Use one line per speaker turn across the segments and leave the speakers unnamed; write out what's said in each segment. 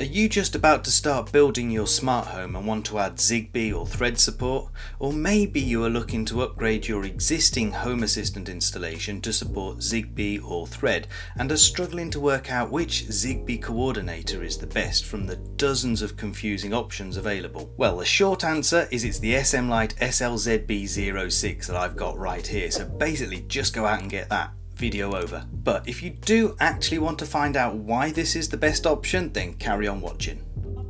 Are you just about to start building your smart home and want to add Zigbee or Thread support? Or maybe you are looking to upgrade your existing Home Assistant installation to support Zigbee or Thread and are struggling to work out which Zigbee Coordinator is the best from the dozens of confusing options available? Well, the short answer is it's the SMLight SLZB-06 that I've got right here, so basically just go out and get that. Video over. But if you do actually want to find out why this is the best option, then carry on watching.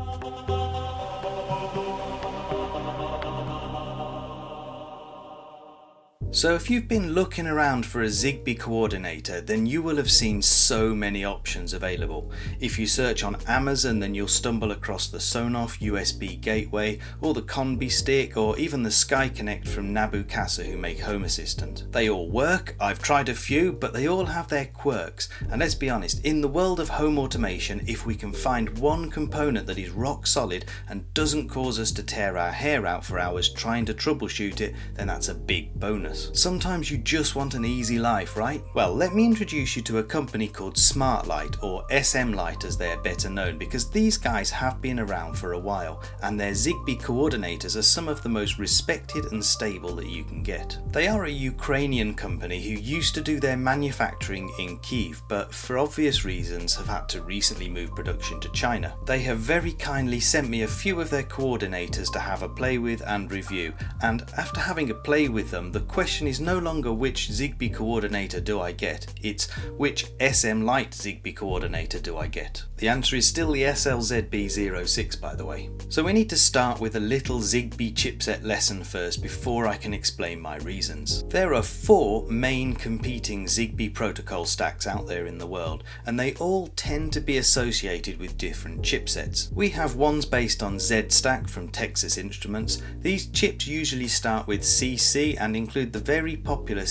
So if you've been looking around for a Zigbee Coordinator, then you will have seen so many options available. If you search on Amazon, then you'll stumble across the Sonoff USB gateway, or the Combi stick, or even the SkyConnect from Nabu Casa, who make Home Assistant. They all work, I've tried a few, but they all have their quirks. And let's be honest, in the world of home automation, if we can find one component that is rock solid and doesn't cause us to tear our hair out for hours trying to troubleshoot it, then that's a big bonus. Sometimes you just want an easy life, right? Well, let me introduce you to a company called SMLight, or SMLight as they are better known, because these guys have been around for a while and their Zigbee coordinators are some of the most respected and stable that you can get. They are a Ukrainian company who used to do their manufacturing in Kyiv, but for obvious reasons have had to recently move production to China. They have very kindly sent me a few of their coordinators to have a play with and review, and after having a play with them, the question is no longer which Zigbee coordinator do I get, it's which SMLight Zigbee coordinator do I get. The answer is still the SLZB-06, by the way. So we need to start with a little Zigbee chipset lesson first before I can explain my reasons. There are 4 main competing Zigbee protocol stacks out there in the world, and they all tend to be associated with different chipsets. We have ones based on Z-Stack from Texas Instruments. These chips usually start with CC and include the very popular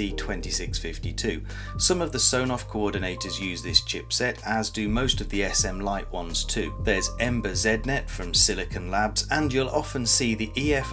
CC2652. Some of the Sonoff coordinators use this chipset, as do most of the SMLight ones too. There's Ember ZNet from Silicon Labs, and you'll often see the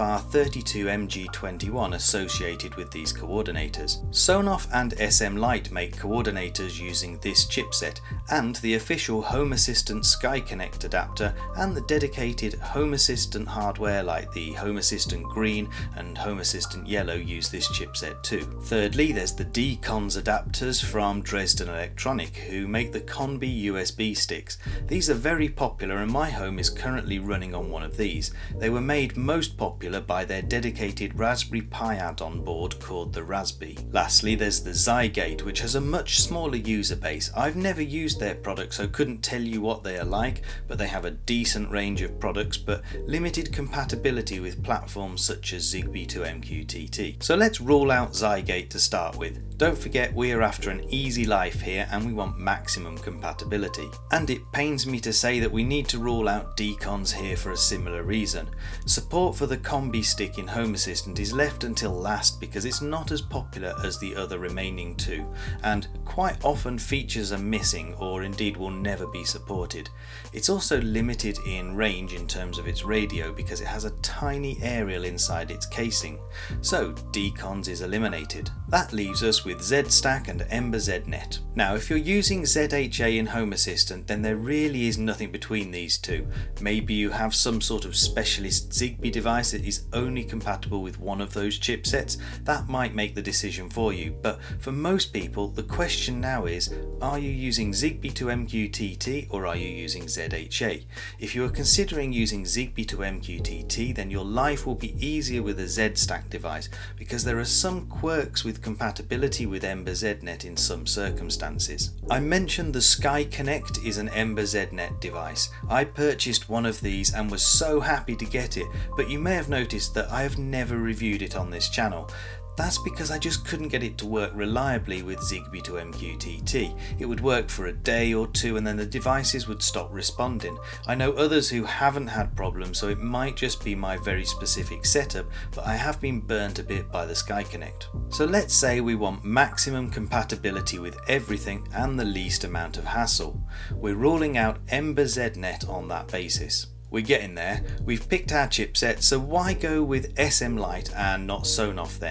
EFR32MG21 associated with these coordinators. Sonoff and SMLight make coordinators using this chipset, and the official Home Assistant SkyConnect adapter and the dedicated Home Assistant hardware like the Home Assistant Green and Home Assistant Yellow use this chipset too. Thirdly, there's the D-Cons adapters from Dresden Electronic, who make the Combi USB sticks. These are very popular and my home is currently running on one of these. They were made most popular by their dedicated Raspberry Pi add-on board called the Raspberry. Lastly, there's the Zigbee, which has a much smaller user base. I've never used their products, so couldn't tell you what they are like, but they have a decent range of products but limited compatibility with platforms such as Zigbee to MQTT. So let's rule out Zigbee to start with. Don't forget, we are after an easy life here and we want maximum compatibility. And it pains me to say that we need to rule out D-Cons here for a similar reason. Support for the Combi stick in Home Assistant is left until last because it's not as popular as the other remaining 2, and quite often features are missing or indeed will never be supported. It's also limited in range in terms of its radio because it has a tiny aerial inside its casing. So D-Cons is eliminated. That leaves us with Z-Stack and Ember ZNet. Now if you're using ZHA in Home Assistant, then there really is nothing between these two. Maybe you have some sort of specialist Zigbee device that is only compatible with one of those chipsets. That might make the decision for you, but for most people the question now is, are you using Zigbee to MQTT or are you using ZHA? If you are considering using Zigbee to MQTT, then your life will be easier with a Z-Stack device because there are some quirks with compatibility with Ember ZNet in some circumstances. I mentioned the SkyConnect is an Ember ZNet device. I purchased one of these and was so happy to get it, but you may have noticed that I have never reviewed it on this channel. That's because I just couldn't get it to work reliably with Zigbee to MQTT. It would work for a day or two and then the devices would stop responding. I know others who haven't had problems, so it might just be my very specific setup, but I have been burnt a bit by the SkyConnect. So let's say we want maximum compatibility with everything and the least amount of hassle. We're ruling out Ember ZNet on that basis. We're getting there. We've picked our chipset, so why go with SMLight and not Sonoff then?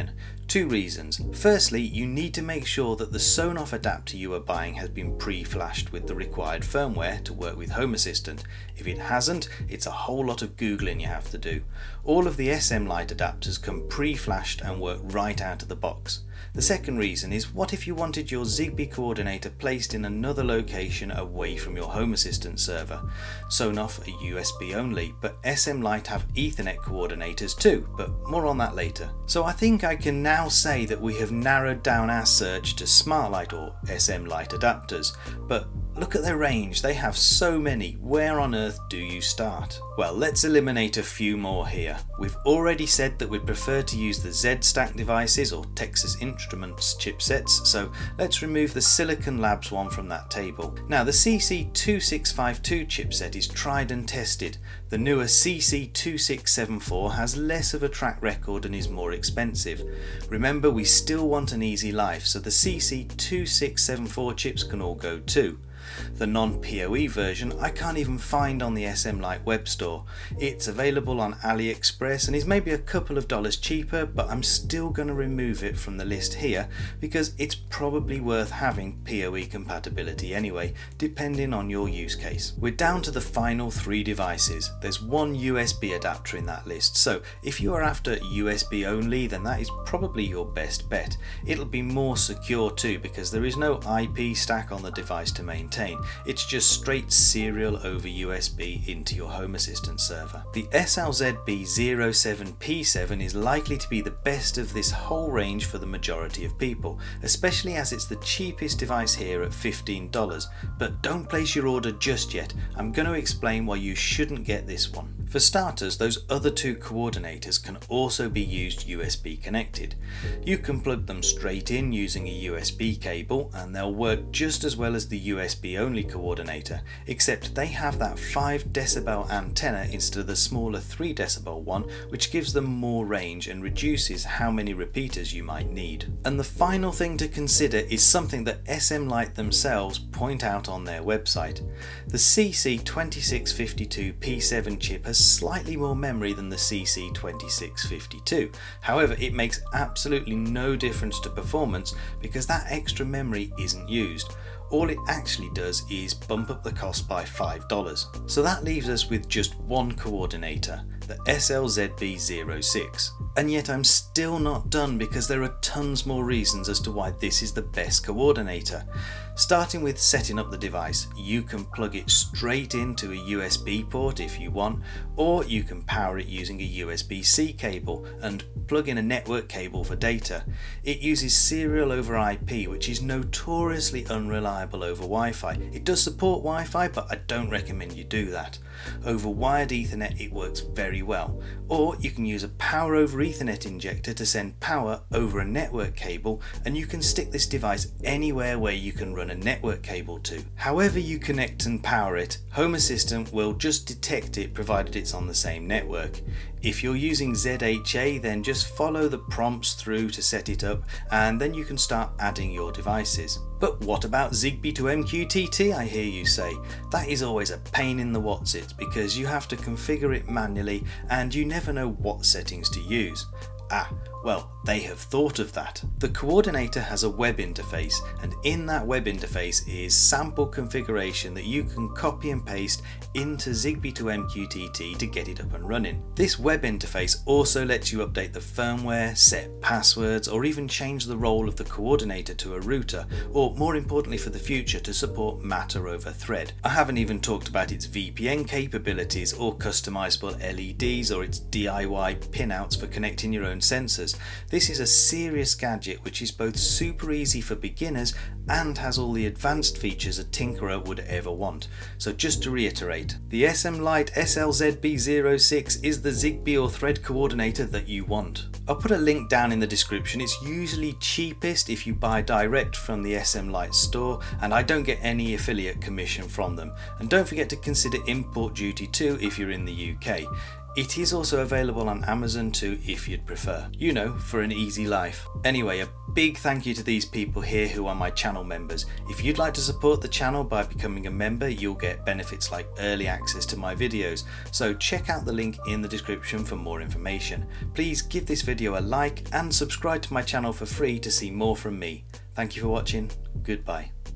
Two reasons. Firstly, you need to make sure that the sewn-off adapter you are buying has been pre-flashed with the required firmware to work with Home Assistant. If it hasn't, it's a whole lot of Googling you have to do. All of the SMLight adapters come pre-flashed and work right out of the box. The second reason is, what if you wanted your Zigbee Coordinator placed in another location away from your Home Assistant server? Sewn-off are USB only, but SMLight have Ethernet coordinators too, but more on that later. So I think I can now say that we have narrowed down our search to SmartLight or SMLight adapters, but look at their range, they have so many. Where on earth do you start? Well, let's eliminate a few more here. We've already said that we'd prefer to use the Z-Stack devices or Texas Instruments chipsets, so let's remove the Silicon Labs one from that table. Now, the CC2652 chipset is tried and tested. The newer CC2674 has less of a track record and is more expensive. Remember, we still want an easy life, so the CC2674 chips can all go too. The non-PoE version I can't even find on the SMLight web store. It's available on AliExpress and is maybe a couple of dollars cheaper, but I'm still going to remove it from the list here because it's probably worth having PoE compatibility anyway, depending on your use case. We're down to the final three devices. There's one USB adapter in that list, so if you are after USB only, then that is probably your best bet. It'll be more secure too because there is no IP stack on the device to maintain. It's just straight serial over USB into your Home Assistant server. The SLZB-06 is likely to be the best of this whole range for the majority of people, especially as it's the cheapest device here at $15. But don't place your order just yet. I'm going to explain why you shouldn't get this one. For starters, those other two coordinators can also be used USB connected. You can plug them straight in using a USB cable and they'll work just as well as the USB only coordinator, except they have that 5 decibel antenna instead of the smaller 3 decibel one, which gives them more range and reduces how many repeaters you might need. And the final thing to consider is something that SMLight themselves point out on their website. The CC2652P7 chip has slightly more memory than the CC2652. However, it makes absolutely no difference to performance because that extra memory isn't used. All it actually does is bump up the cost by $5. So that leaves us with just one coordinator, the SLZB-06. And yet I'm still not done because there are tons more reasons as to why this is the best coordinator. Starting with setting up the device, you can plug it straight into a USB port if you want, or you can power it using a USB-C cable and plug in a network cable for data. It uses serial over IP, which is notoriously unreliable over Wi-Fi. It does support Wi-Fi, but I don't recommend you do that. Over wired Ethernet it works very well, or you can use a power over Ethernet injector to send power over a network cable, and you can stick this device anywhere where you can run a network cable to. However you connect and power it, Home Assistant will just detect it provided it's on the same network. If you're using ZHA, then just follow the prompts through to set it up and then you can start adding your devices. But what about Zigbee to MQTT, I hear you say? That is always a pain in the whatsits because you have to configure it manually and you never know what settings to use. Well, they have thought of that. The coordinator has a web interface, and in that web interface is sample configuration that you can copy and paste into Zigbee to MQTT to get it up and running. This web interface also lets you update the firmware, set passwords, or even change the role of the coordinator to a router, or more importantly for the future, to support Matter over Thread. I haven't even talked about its VPN capabilities or customizable LEDs or its DIY pinouts for connecting your own sensors. This is a serious gadget which is both super easy for beginners and has all the advanced features a tinkerer would ever want. So just to reiterate, the SMLight SLZB-06 is the Zigbee or Thread coordinator that you want. I'll put a link down in the description. It's usually cheapest if you buy direct from the SMLight store, and I don't get any affiliate commission from them. And don't forget to consider import duty too if you're in the UK. It is also available on Amazon too if you'd prefer. You know, for an easy life. Anyway, a big thank you to these people here who are my channel members. If you'd like to support the channel by becoming a member, you'll get benefits like early access to my videos. So check out the link in the description for more information. Please give this video video a like and subscribe to my channel for free to see more from me. Thank you for watching. Goodbye.